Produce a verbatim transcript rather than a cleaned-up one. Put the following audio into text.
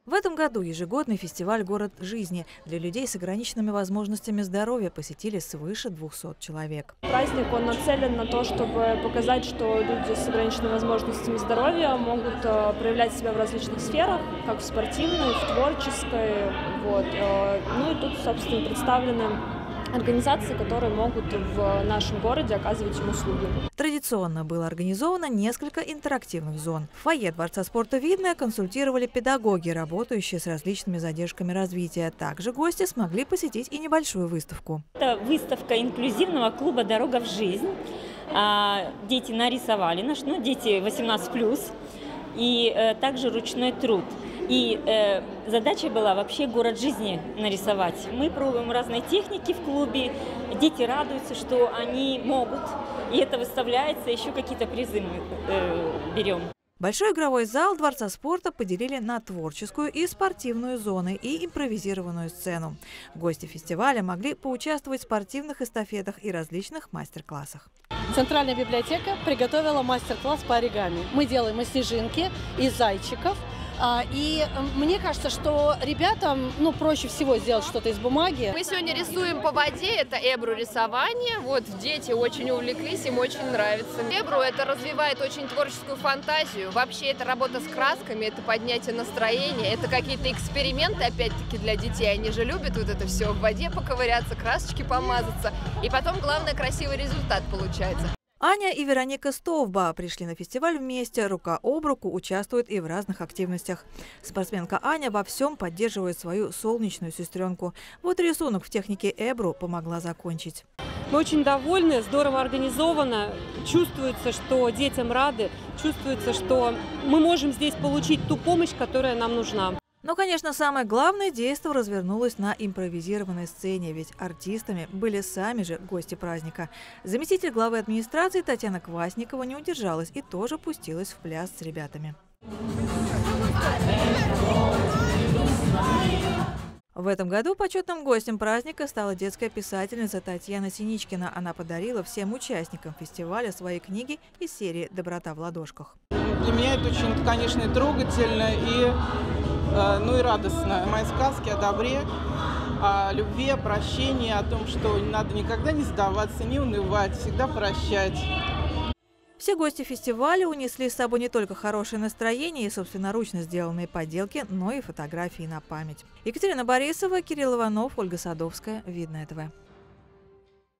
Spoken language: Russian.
В этом году ежегодный фестиваль «Город жизни» для людей с ограниченными возможностями здоровья посетили свыше двухсот человек. Праздник он нацелен на то, чтобы показать, что люди с ограниченными возможностями здоровья могут проявлять себя в различных сферах, как в спортивной, в творческой. Вот. Ну и тут, собственно, представлены организации, которые могут в нашем городе оказывать им услуги. Традиционно было организовано несколько интерактивных зон. В фойе Дворца спорта «Видное» консультировали педагоги, работающие с различными задержками развития. Также гости смогли посетить и небольшую выставку. Это выставка инклюзивного клуба «Дорога в жизнь». Дети нарисовали, ну, дети восемнадцать плюс, и также ручной труд. И э, задача была вообще город жизни нарисовать. Мы пробуем разные техники в клубе, дети радуются, что они могут, и это выставляется, еще какие-то призы мы э, берем. Большой игровой зал Дворца спорта поделили на творческую и спортивную зоны и импровизированную сцену. Гости фестиваля могли поучаствовать в спортивных эстафетах и различных мастер-классах. Центральная библиотека приготовила мастер-класс по оригами. Мы делаем и снежинки, и зайчиков. И мне кажется, что ребятам ну, проще всего сделать что-то из бумаги. Мы сегодня рисуем по воде, это эбру рисование. Вот дети очень увлеклись, им очень нравится. Эбру это развивает очень творческую фантазию. Вообще это работа с красками, это поднятие настроения, это какие-то эксперименты опять-таки для детей. Они же любят вот это все в воде поковыряться, красочки помазаться. И потом, главное, красивый результат получается. Аня и Вероника Стовба пришли на фестиваль вместе, рука об руку участвуют и в разных активностях. Спортсменка Аня во всем поддерживает свою солнечную сестренку. Вот рисунок в технике эбру помогла закончить. Мы очень довольны, здорово организовано. Чувствуется, что детям рады, чувствуется, что мы можем здесь получить ту помощь, которая нам нужна. Но, конечно, самое главное действо развернулось на импровизированной сцене, ведь артистами были сами же гости праздника. Заместитель главы администрации Татьяна Квасникова не удержалась и тоже пустилась в пляс с ребятами. В этом году почетным гостем праздника стала детская писательница Татьяна Синичкина. Она подарила всем участникам фестиваля свои книги из серии «Доброта в ладошках». Для меня это очень, конечно, трогательно и ну и радостно. Мои сказки о добре, о любви, о прощении, о том, что не надо никогда не сдаваться, не унывать, всегда прощать. Все гости фестиваля унесли с собой не только хорошее настроение и собственноручно сделанные поделки, но и фотографии на память. Екатерина Борисова, Кирилл Иванов, Ольга Садовская. Видное ТВ.